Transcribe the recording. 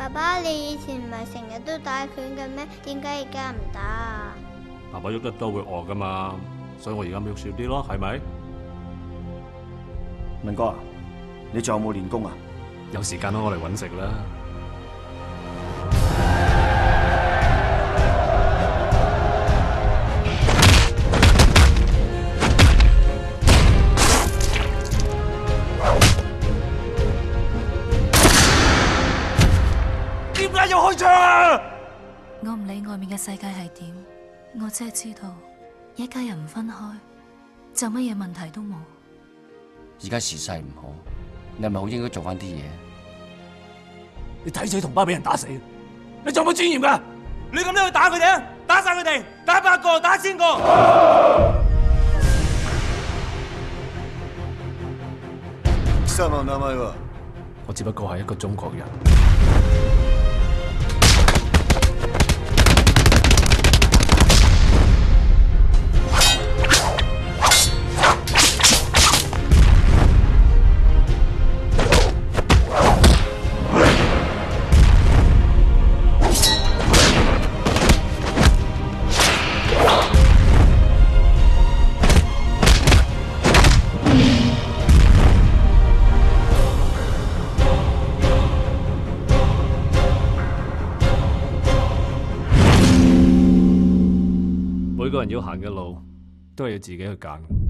爸爸，你以前唔係成日都打拳嘅咩？點解而家唔打啊？ 爸爸喐得多會餓噶嘛，所以我而家咪喐少啲咯，係咪？ 文哥啊，你仲有冇練功啊？ 有時間我嚟搵食啦。 點解要開槍啊？ 我唔理外面嘅世界係點，我只係知道一家人唔分開就乜嘢問題都冇。 而家時勢唔好，你係咪好應該做翻啲嘢？ 你睇死同胞俾人打死，你仲有冇尊嚴㗎？你咁樣去打佢哋啊？打晒佢哋，打100個，打1000個。 我只不過係一個中國人。每個人要行嘅路，都係要自己去揀。